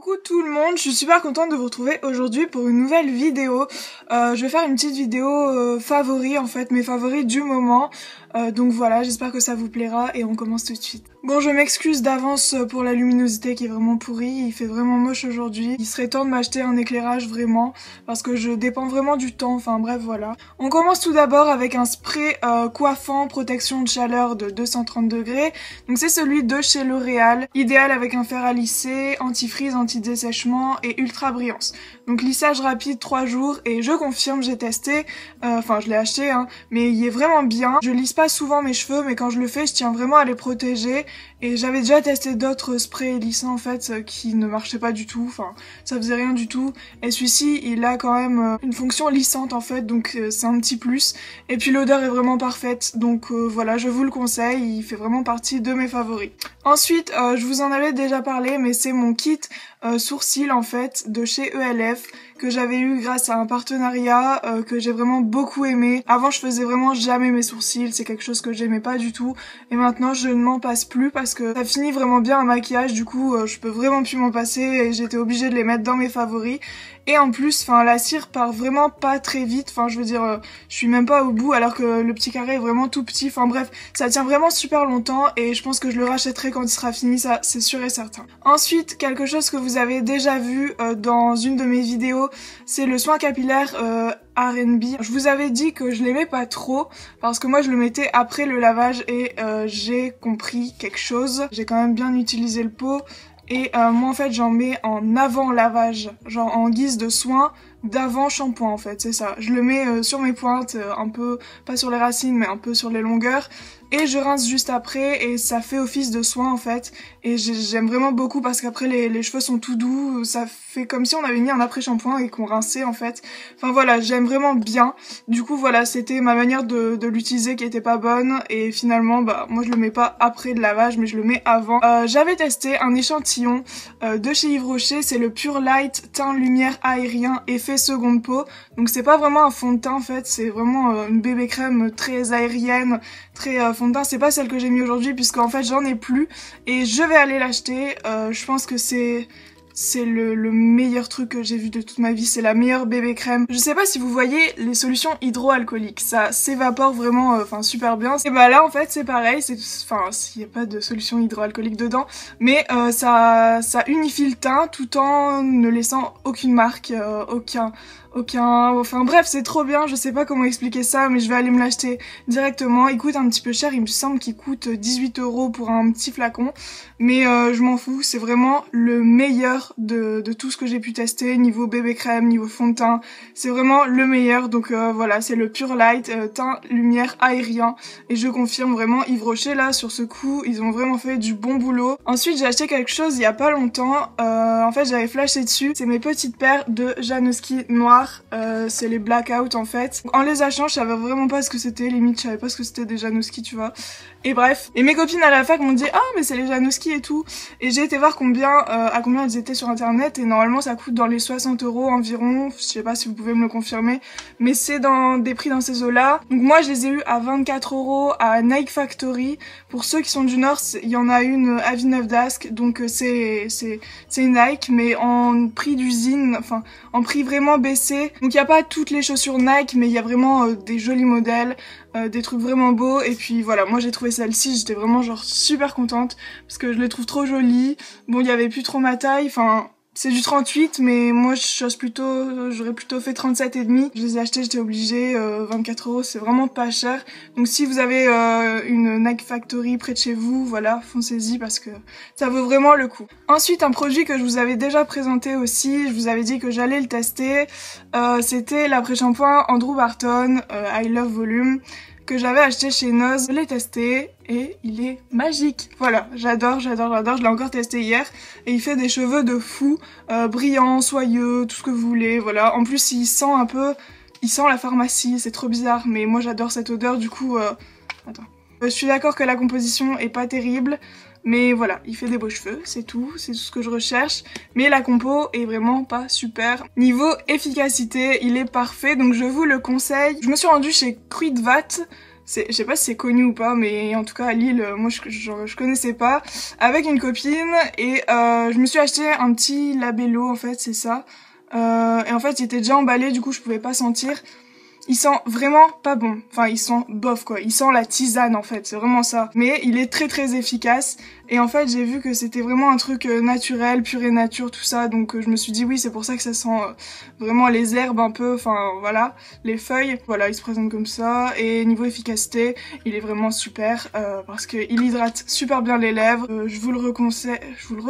Coucou tout le monde, je suis super contente de vous retrouver aujourd'hui pour une nouvelle vidéo. Je vais faire une petite vidéo favoris en fait, mes favoris du moment. Donc voilà, j'espère que ça vous plaira et on commence tout de suite. Bon, je m'excuse d'avance pour la luminosité qui est vraiment pourrie, il fait vraiment moche aujourd'hui. Il serait temps de m'acheter un éclairage vraiment, parce que je dépends vraiment du temps, enfin bref voilà. On commence tout d'abord avec un spray coiffant protection de chaleur de 230 degrés. Donc c'est celui de chez L'Oréal, idéal avec un fer à lisser, anti-frise, anti-dessèchement et ultra brillance. Donc lissage rapide 3 jours et je confirme, j'ai testé, enfin je l'ai acheté hein, mais il est vraiment bien. Je lisse pas souvent mes cheveux mais quand je le fais je tiens vraiment à les protéger et j'avais déjà testé d'autres sprays lissants en fait qui ne marchaient pas du tout, enfin ça faisait rien du tout et celui-ci il a quand même une fonction lissante en fait donc c'est un petit plus et puis l'odeur est vraiment parfaite donc voilà je vous le conseille, il fait vraiment partie de mes favoris. Ensuite je vous en avais déjà parlé mais c'est mon kit sourcils en fait de chez ELF que j'avais eu grâce à un partenariat que j'ai vraiment beaucoup aimé. Avant je faisais vraiment jamais mes sourcils, c'est quelque chose que j'aimais pas du tout et maintenant je ne m'en passe plus parce que ça finit vraiment bien un maquillage, du coup je peux vraiment plus m'en passer et j'étais obligée de les mettre dans mes favoris. Et en plus, enfin la cire part vraiment pas très vite, enfin je veux dire, je suis même pas au bout alors que le petit carré est vraiment tout petit, enfin bref, ça tient vraiment super longtemps et je pense que je le rachèterai quand il sera fini, ça c'est sûr et certain. Ensuite, quelque chose que vous avez déjà vu dans une de mes vidéos, c'est le soin capillaire R&B. Je vous avais dit que je l'aimais pas trop parce que moi je le mettais après le lavage et j'ai compris quelque chose, j'ai quand même bien utilisé le pot. Et moi en fait j'en mets en avant lavage, genre en guise de soin d'avant shampoing en fait, c'est ça. Je le mets sur mes pointes, un peu, pas sur les racines mais un peu sur les longueurs. Et je rince juste après et ça fait office de soin en fait. Et j'aime vraiment beaucoup parce qu'après les cheveux sont tout doux, ça fait comme si on avait mis un après-shampoing et qu'on rinçait en fait. Enfin voilà, j'aime vraiment bien. Du coup voilà, c'était ma manière de l'utiliser qui était pas bonne. Et finalement bah moi je le mets pas après le lavage mais je le mets avant. J'avais testé un échantillon de chez Yves Rocher, c'est le Pure Light teint lumière aérien effet seconde peau. Donc c'est pas vraiment un fond de teint en fait, c'est vraiment une bébé crème très aérienne, très fond de teint. C'est pas celle que j'ai mis aujourd'hui puisque en fait j'en ai plus et je vais aller l'acheter. Je pense que c'est le meilleur truc que j'ai vu de toute ma vie, c'est la meilleure bébé crème. Je sais pas si vous voyez les solutions hydroalcooliques, ça s'évapore vraiment enfin super bien. Et bah là en fait c'est pareil, enfin il y a pas de solution hydroalcoolique dedans, mais ça unifie le teint tout en ne laissant aucune marque, enfin bref c'est trop bien, je sais pas comment expliquer ça mais je vais aller me l'acheter directement. Il coûte un petit peu cher, il me semble qu'il coûte 18 € pour un petit flacon mais je m'en fous, c'est vraiment le meilleur de tout ce que j'ai pu tester niveau bébé crème, niveau fond de teint, c'est vraiment le meilleur. Donc voilà, c'est le Pure Light teint lumière aérien et je confirme vraiment Yves Rocher là sur ce coup ils ont vraiment fait du bon boulot. Ensuite j'ai acheté quelque chose il y a pas longtemps, en fait j'avais flashé dessus, c'est mes petites paires de Janoski noires, c'est les Blackout en fait. En les achetant je savais vraiment pas ce que c'était, limite je savais pas ce que c'était des Janoski tu vois. Et bref, et mes copines à la fac m'ont dit ah mais c'est les Janoski et tout, et j'ai été voir à combien ils étaient sur internet et normalement ça coûte dans les 60 € environ, je sais pas si vous pouvez me le confirmer, mais c'est dans des prix dans ces eaux là. Donc moi je les ai eu à 24 € à Nike Factory. Pour ceux qui sont du Nord, il y en a une à Villeneuve d'Ascq, donc c'est Nike mais en prix d'usine, enfin en prix vraiment baissé. Donc il y a pas toutes les chaussures Nike mais il y a vraiment des jolis modèles, des trucs vraiment beaux et puis voilà, moi j'ai trouvé celle-ci, j'étais vraiment genre super contente parce que je les trouve trop jolies. Bon il y avait plus trop ma taille, enfin c'est du 38 mais moi j'aurais plutôt fait 37,5. Je les ai achetés, j'étais obligée, 24 € c'est vraiment pas cher. Donc si vous avez une Nike Factory près de chez vous, voilà, foncez-y parce que ça vaut vraiment le coup. Ensuite un produit que je vous avais déjà présenté aussi, je vous avais dit que j'allais le tester, c'était l'après-shampoing Andrew Barton I Love Volume que j'avais acheté chez Noz. Je l'ai testé et il est magique. Voilà, j'adore, je l'ai encore testé hier et il fait des cheveux de fou, brillants, soyeux, tout ce que vous voulez, voilà. En plus il sent la pharmacie, c'est trop bizarre mais moi j'adore cette odeur du coup, attends. Je suis d'accord que la composition est pas terrible, mais voilà, il fait des beaux cheveux, c'est tout ce que je recherche. Mais la compo est vraiment pas super. Niveau efficacité, il est parfait, donc je vous le conseille. Je me suis rendue chez Kruidvat, je sais pas si c'est connu ou pas, mais en tout cas à Lille, moi je connaissais pas, avec une copine, et je me suis acheté un petit labello en fait, c'est ça. Et en fait il était déjà emballé, du coup je pouvais pas sentir. Il sent vraiment pas bon, enfin il sent bof quoi, il sent la tisane en fait, c'est vraiment ça. Mais il est très très efficace, et en fait j'ai vu que c'était vraiment un truc naturel, pur et nature, tout ça, donc je me suis dit oui, c'est pour ça que ça sent vraiment les herbes un peu, enfin voilà, les feuilles. Voilà, il se présente comme ça, et niveau efficacité, il est vraiment super, parce que il hydrate super bien les lèvres. Je vous le reconseille,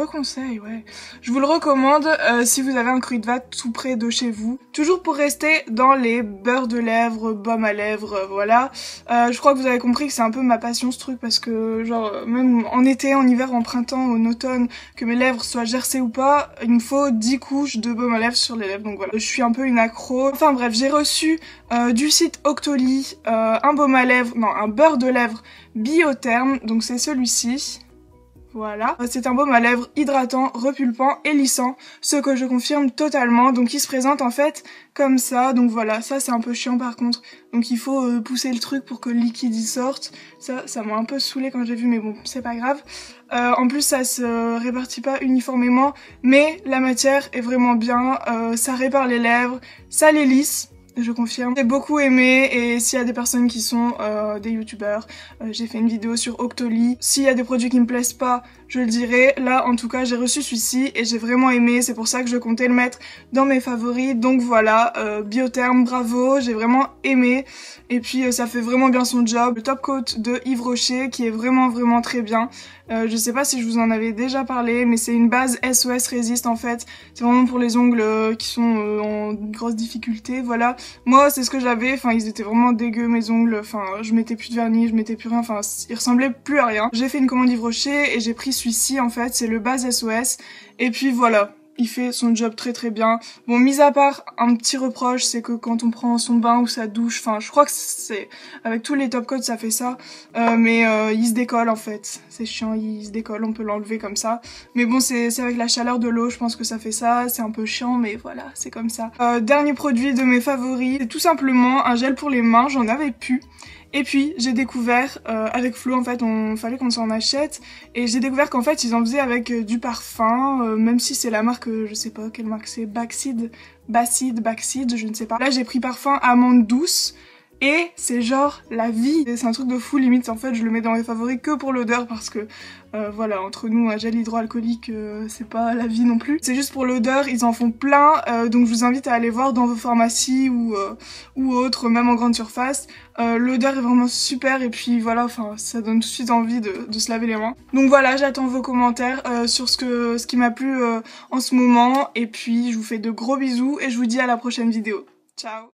ouais. Je vous le recommande si vous avez un Kruidvat tout près de chez vous. Toujours pour rester dans les beurres de lèvres, baume à lèvres, voilà. Je crois que vous avez compris que c'est un peu ma passion ce truc, parce que genre même en été, en hiver, en printemps, en automne, que mes lèvres soient gercées ou pas, il me faut 10 couches de baume à lèvres sur les lèvres, donc voilà. Je suis un peu une accro. Enfin bref, j'ai reçu du site Octoly un baume à lèvres, non, un beurre de lèvres Biotherme, donc c'est celui-ci. Voilà, c'est un baume à lèvres hydratant, repulpant et lissant, ce que je confirme totalement. Donc il se présente en fait comme ça, donc voilà, ça c'est un peu chiant par contre. Donc il faut pousser le truc pour que le liquide y sorte. Ça m'a un peu saoulé quand j'ai vu, mais bon, c'est pas grave. En plus ça se répartit pas uniformément, mais la matière est vraiment bien, ça répare les lèvres, ça les lisse. Je confirme. J'ai beaucoup aimé, et s'il y a des personnes qui sont des youtubeurs, j'ai fait une vidéo sur Octoly. S'il y a des produits qui me plaisent pas, je le dirai. Là, en tout cas, j'ai reçu celui-ci et j'ai vraiment aimé. C'est pour ça que je comptais le mettre dans mes favoris. Donc voilà, Biotherme, bravo, j'ai vraiment aimé. Et puis ça fait vraiment bien son job. Le top coat de Yves Rocher qui est vraiment vraiment très bien. Je sais pas si je vous en avais déjà parlé, mais c'est une base SOS Resist en fait. C'est vraiment pour les ongles qui sont en grosse difficulté, voilà. Moi c'est ce que j'avais, enfin ils étaient vraiment dégueux mes ongles, enfin je mettais plus de vernis, je mettais plus rien, enfin ils ressemblaient plus à rien. J'ai fait une commande Yves Rocher et j'ai pris celui-ci en fait, c'est le base SOS, et puis voilà. Il fait son job très très bien. Bon, mis à part un petit reproche, c'est que quand on prend son bain ou sa douche, enfin je crois que c'est avec tous les top coats ça fait ça, mais il se décolle en fait. C'est chiant, il se décolle, on peut l'enlever comme ça. Mais bon, c'est avec la chaleur de l'eau, je pense que ça fait ça. C'est un peu chiant, mais voilà, c'est comme ça. Dernier produit de mes favoris, c'est tout simplement un gel pour les mains, j'en avais plus. Et puis j'ai découvert, avec Flo en fait, fallait qu'on s'en achète, et j'ai découvert qu'en fait ils en faisaient avec du parfum, même si c'est la marque, je sais pas quelle marque c'est, Bacide, je ne sais pas. Là j'ai pris parfum amande douce, et c'est genre la vie, c'est un truc de fou, limite en fait je le mets dans mes favoris que pour l'odeur, parce que voilà, entre nous un gel hydroalcoolique c'est pas la vie non plus, c'est juste pour l'odeur, ils en font plein, donc je vous invite à aller voir dans vos pharmacies ou autres, même en grande surface. L'odeur est vraiment super, et puis voilà, enfin ça donne tout de suite envie de se laver les mains. Donc voilà, j'attends vos commentaires sur ce qui m'a plu en ce moment, et puis je vous fais de gros bisous et je vous dis à la prochaine vidéo. Ciao.